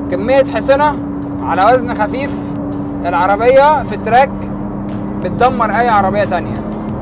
كمية حصنة على وزن خفيف. العربية في التراك بتدمر اي عربية تانية.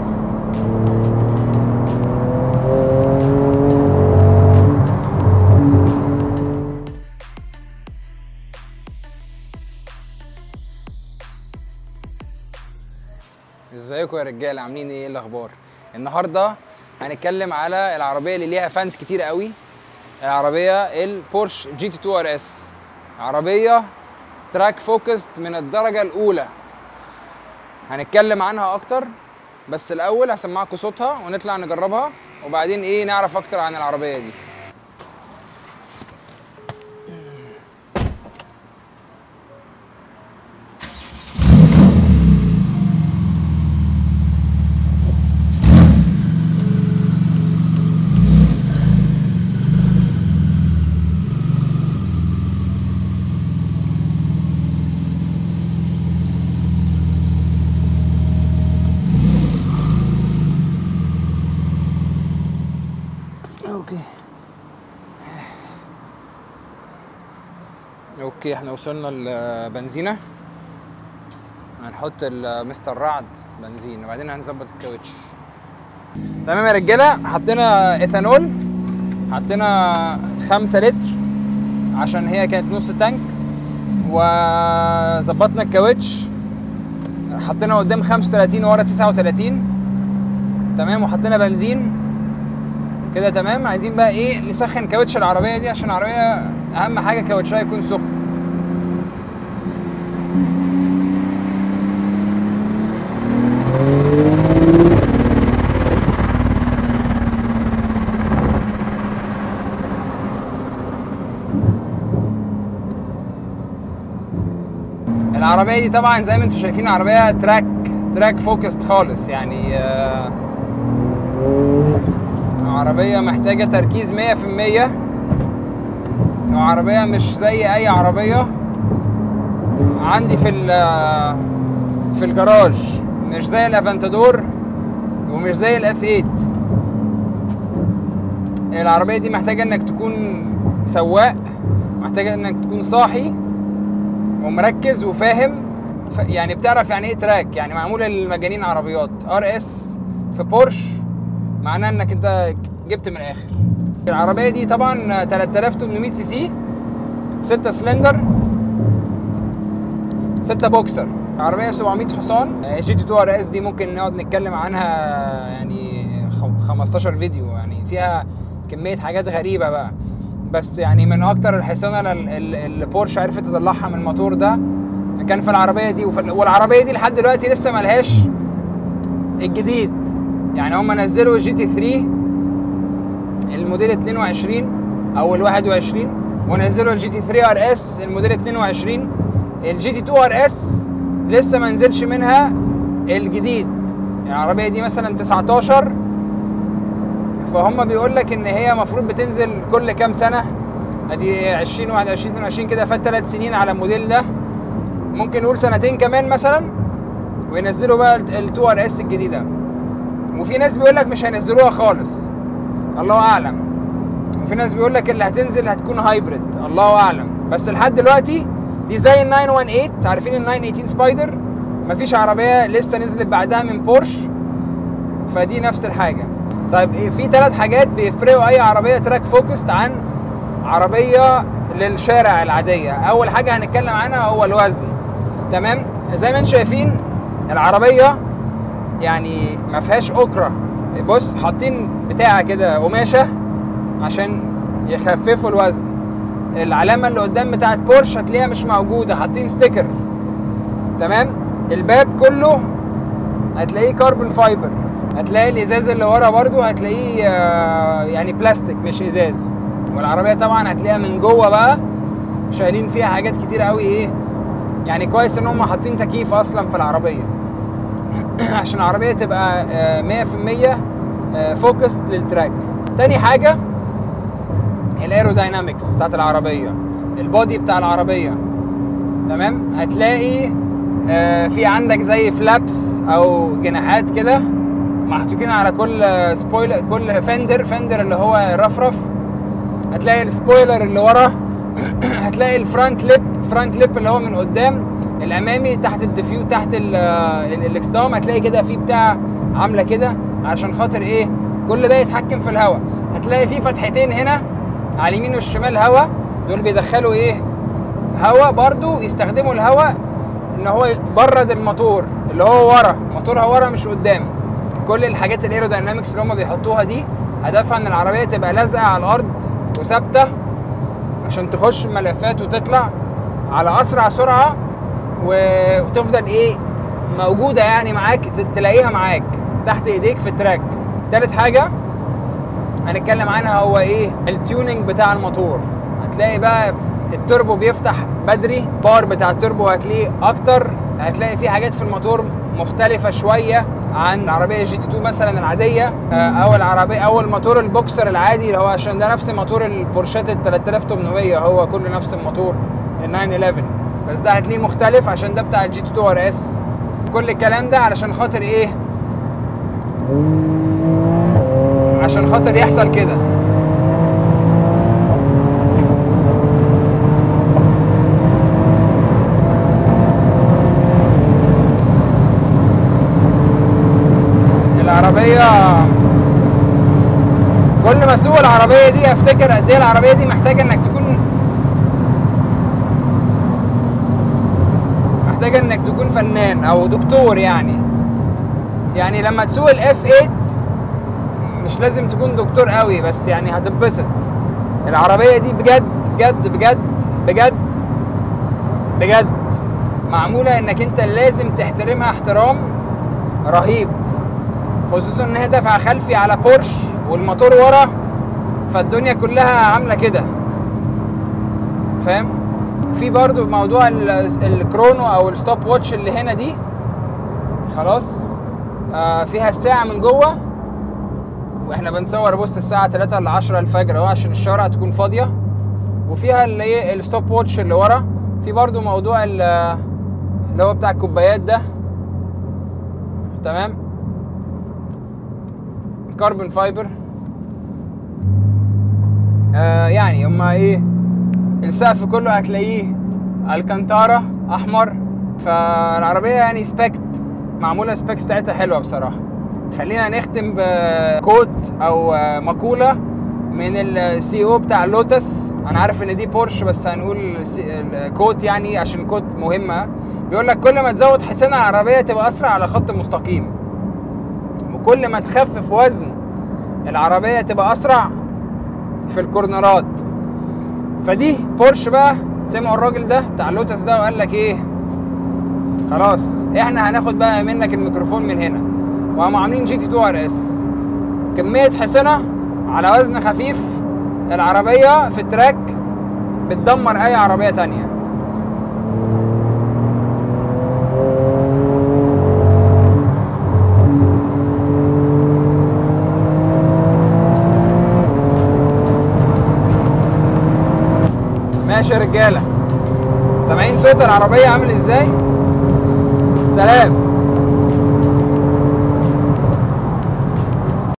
ازيكم يا رجاله، عاملين ايه الاخبار؟ النهارده هنتكلم على العربيه اللي ليها فانز كتير قوي، العربيه البورش جي تي 2 ار اس. عربيه تراك فوكس من الدرجه الاولى، هنتكلم عنها اكتر. بس الاول هسمعكم صوتها ونطلع نجربها، وبعدين ايه نعرف اكتر عن العربيه دي. اوكي احنا وصلنا البنزينه، هنحط مستر رعد بنزين وبعدين هنظبط الكاوتش. تمام يا رجاله، حطينا ايثانول، حطينا 5 لتر عشان هي كانت نص تانك، وظبطنا الكاوتش، حطينا قدام 35 ورا 39. تمام، وحطينا بنزين كده. تمام، عايزين بقى ايه نسخن كاوتش العربيه دي، عشان العربيه اهم حاجه كاوتشها يكون سخن. العربيه دي طبعا زي ما انتم شايفين عربيه تراك فوكست خالص، يعني عربيه محتاجه تركيز 100%، وعربيه مش زي اي عربيه عندي في الجراج، مش زي الافنتادور ومش زي الاف 8. العربيه دي محتاجه انك تكون سواق، محتاجه انك تكون صاحي ومركز وفاهم، يعني بتعرف يعني ايه تراك، يعني معمول للمجانين. عربيات ار اس في بورش معناه انك انت جبت من الاخر. العربيه دي طبعا 3800 سي سي، 6 سلندر، 6 بوكسر. عربيه 700 حصان. جي تي 2 ار اس دي ممكن نقعد نتكلم عنها يعني 15 فيديو، يعني فيها كميه حاجات غريبه بقى. بس يعني من اكتر الحصانه اللي بورش عرفت تطلعها من الموتور ده كان في العربيه دي. والعربيه دي لحد دلوقتي لسه ملهاش الجديد، يعني هم نزلوا جي تي 3 الموديل 22 او ال 21، ونزلوا الجي تي 3 ار اس الموديل 22. الجي تي 2 ار اس لسه ما نزلش منها الجديد. العربيه دي مثلا 19، فهم بيقول لك ان هي المفروض بتنزل كل كام سنه، ادي 20 21 22 كده، فات 3 سنين على الموديل ده، ممكن نقول سنتين كمان مثلا وينزلوا بقى ال 2 ار اس الجديده. وفي ناس بيقول لك مش هينزلوها خالص، الله اعلم. وفي ناس بيقول لك اللي هتنزل هتكون هايبريد، الله اعلم. بس لحد دلوقتي دي زي ال 918، عارفين ال 918 سبايدر؟ مفيش عربيه لسه نزلت بعدها من بورش، فدي نفس الحاجه. طيب في 3 حاجات بيفرقوا اي عربيه تراك فوكست عن عربيه للشارع العاديه. اول حاجه هنتكلم عنها هو الوزن. تمام، زي ما انتم شايفين العربيه يعني ما فيهاش اوكرا. بص حاطين بتاعه كده قماشه عشان يخففوا الوزن. العلامه اللي قدام بتاعه بورش هتلاقيها مش موجوده، حاطين ستيكر. تمام، الباب كله هتلاقيه كاربون فايبر، هتلاقي الازاز اللي ورا برضو هتلاقيه يعني بلاستيك مش ازاز. والعربيه طبعا هتلاقيها من جوه بقى شايلين فيها حاجات كتير قوي. ايه يعني كويس ان هم حاطين تكييف اصلا في العربيه عشان العربيه تبقى 100% فوكس للتراك. تاني حاجه الايروداينامكس بتاعت العربيه، البودي بتاع العربيه. تمام، هتلاقي في عندك زي فلابس او جناحات كده محطوطين على كل سبويلر، كل فندر اللي هو رفرف. هتلاقي السبويلر اللي ورا هتلاقي الفرونت ليب اللي هو من قدام الامامي تحت الديفيو تحت الاكسدام، هتلاقي كده في بتاع عامله كده عشان خاطر ايه؟ كل ده يتحكم في الهواء. هتلاقي في فتحتين هنا على اليمين والشمال هواء، دول بيدخلوا ايه؟ هواء برضو، يستخدموا الهواء ان هو يبرد الموتور اللي هو ورا، موتورها ورا مش قدام. كل الحاجات الايروداينامكس اللي هم بيحطوها دي هدفها ان العربيه تبقى لازقه على الارض وثابته عشان تخش ملفات وتطلع على اسرع سرعه وتفضل ايه؟ موجوده يعني معاك، تلاقيها معاك تحت ايديك في التراك. تالت حاجه هنتكلم عنها هو ايه؟ التيوننج بتاع الموتور. هتلاقي بقى التوربو بيفتح بدري، باور بتاع التوربو هتلاقيه اكتر، هتلاقي في حاجات في الموتور مختلفه شويه عن العربيه جي تي 2 مثلا العاديه، او العربيه او الموتور البوكسر العادي اللي هو عشان ده نفس موتور البورشات ال 3800، هو كله نفس الموتور ال 911، بس ده هتلاقيه مختلف عشان ده بتاع الجي تي 2 ار اس. كل الكلام ده علشان خاطر ايه؟ عشان خاطر يحصل كده. العربية كل ما اسوق العربية دي افتكر قد ايه العربية دي محتاجة انك تكون فنان او دكتور يعني لما تسوق الاف 8 مش لازم تكون دكتور قوي، بس يعني هتتبسط. العربية دي بجد بجد بجد بجد بجد معمولة انك انت لازم تحترمها احترام رهيب، خصوصا ان هي دافعة خلفي على بورش والموتور ورا، فالدنيا كلها عاملة كده، فاهم؟ في برضو موضوع الكرونو او الستوب واتش اللي هنا دي، خلاص فيها الساعة من جوه، واحنا بنصور بص الساعة 3 ل 10 الفجر اهو عشان الشوارع تكون فاضية، وفيها اللي ايه الستوب واتش اللي ورا. في برضو موضوع اللي هو بتاع الكوبايات ده، تمام؟ كاربون فايبر. يعني هما ايه؟ السقف كله هتلاقيه الكانتارا احمر، فالعربية يعني معمولة سبيكس بتاعتها حلوة بصراحة. خلينا نختم بكوت او مقولة من السي او بتاع اللوتس. انا عارف ان دي بورش بس هنقول الكوت يعني عشان كوت مهمة. بيقول لك كل ما تزود حصان العربية تبقى اسرع على خط مستقيم، وكل ما تخفف وزن العربية تبقى اسرع في الكورنرات. فدي بورش بقى سمعوا الراجل ده بتاع اللوتس ده وقال لك ايه؟ خلاص احنا هناخد بقى منك الميكروفون من هنا، وهم عاملين جي تي 2 ار اس كمية حصنة على وزن خفيف. العربية في التراك بتدمر اي عربية تانية. ماشي يا رجالة، سامعين صوت العربية عامل ازاي؟ سلام.